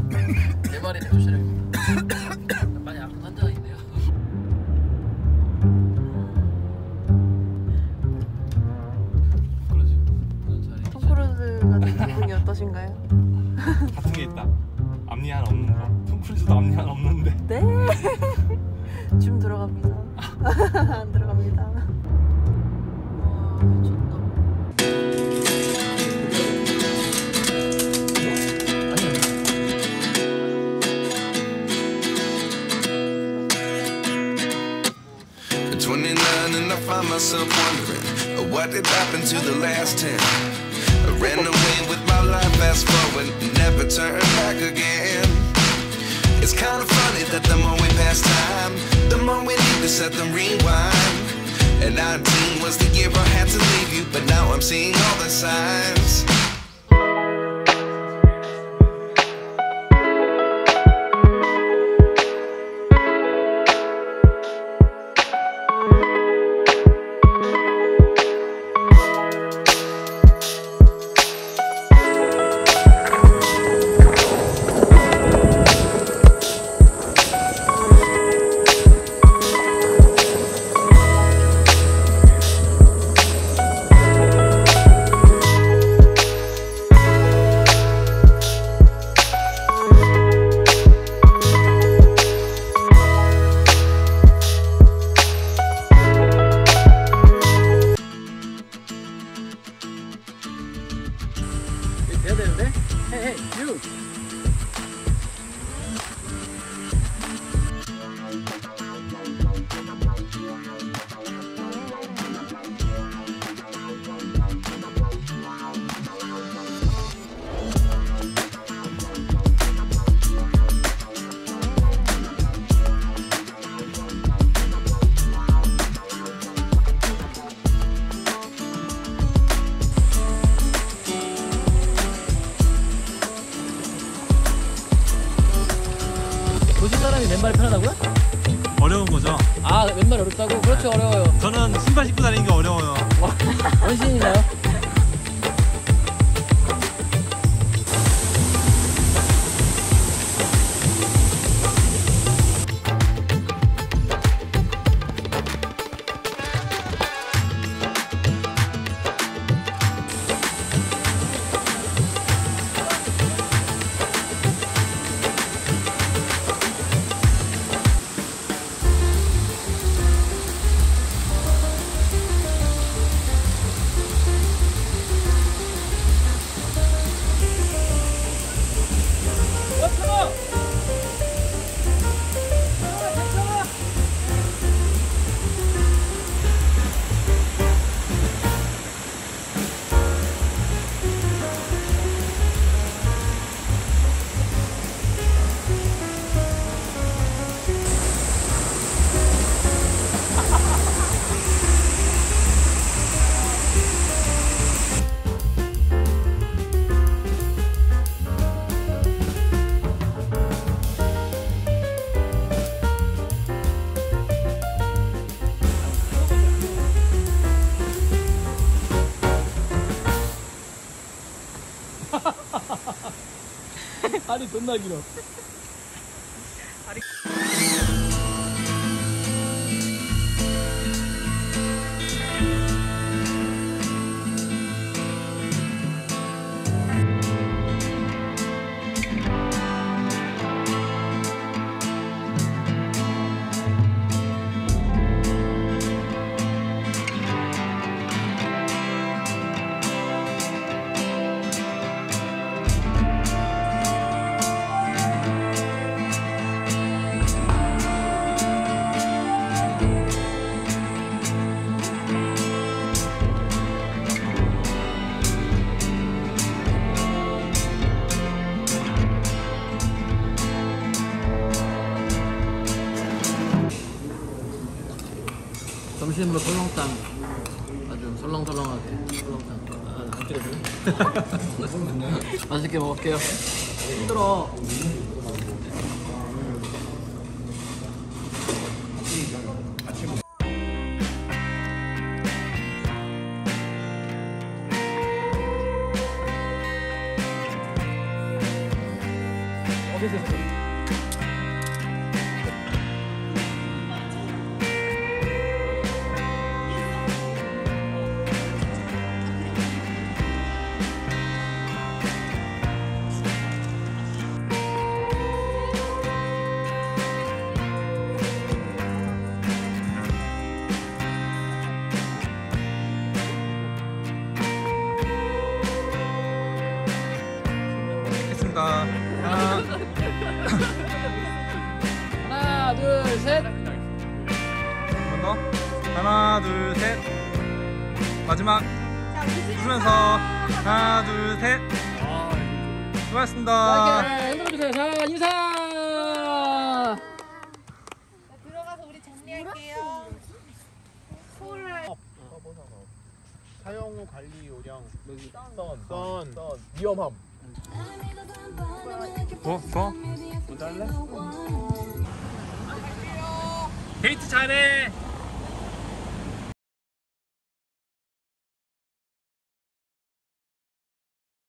내 말이 도시락입니다. 많이 아픈 환자가 있네요. 톰 크루즈가 된 기분이 어떠신가요? 같은 게 있다. 앞니안 없는 거. 톰 크루즈도 앞니안 없는데. 네. 줌 들어갑니다. 안 들어갑니다. 와, 미쳤다. At 29 and I find myself wondering what did happen to the last 10. I ran away with my life, fast forward, never turn back again. It's kind of funny that the more we pass time, the more we need to set them rewind. And 19 was the year I had to leave you, but now I'm seeing all the signs. 돼야 되는데? 헤이 유! 도시 사람이 맨발이 편하다고요? 어려운 거죠. 아, 맨발이 어렵다고? 그렇죠, 어려워요. 저는 신발 신고 다니는 게 어려워요. 원신인가요? 아니 존나 길어. 점심으로 설렁탕, 아주 설렁설렁하게 설렁탕. 안 찍어줘요? 맛있게 먹을게요. 힘들어. 됐습니다. 하나, 둘, 셋. 한 번 더. 하나, 둘, 셋. 마지막. 웃으면서. 하나, 둘, 셋. 수고하셨습니다. 흔들어주세요. 자, 인사. 들어가서 우리 정리할게요. 사용 후 관리 요령 선 위험함. 더? 데이트 잘해.